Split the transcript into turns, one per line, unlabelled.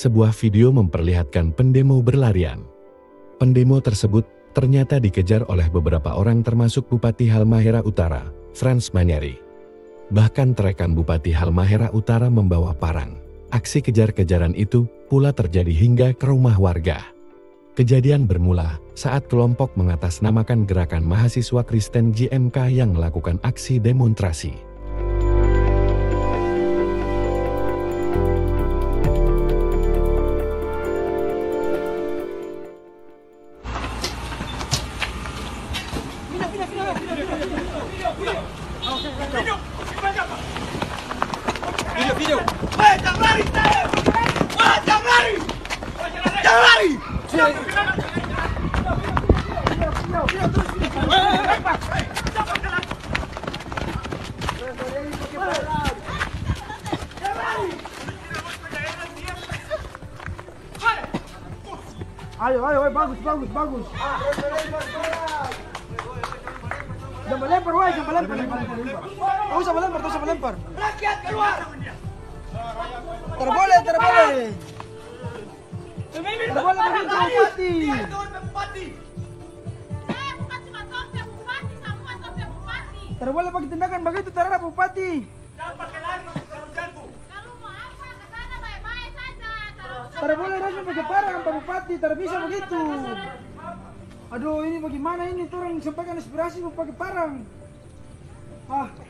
sebuah video memperlihatkan pendemo berlarian. Pendemo tersebut ternyata dikejar oleh beberapa orang termasuk Bupati Halmahera Utara, Frans Manyari. Bahkan terekan Bupati Halmahera Utara membawa parang. Aksi kejar-kejaran itu pula terjadi hingga ke rumah warga. Kejadian bermula saat kelompok mengatasnamakan Gerakan Mahasiswa Kristen JMK yang melakukan aksi demonstrasi.
Video. Jangan lari! Jangan lari! Jangan lari! Ayo, bagus. Jangan lempar, woy, jangan lempar. Tahu sama lempar. Rakyat keluar! Terboleh. Terboleh begitu, Bupati. Terboleh pakai tindakan begitu terhadap Bupati. Terboleh langsung pakai parang, Pak Bupati, bisa begitu. Aduh, ini bagaimana ini? Orang sampaikan aspirasi mau pakai parang.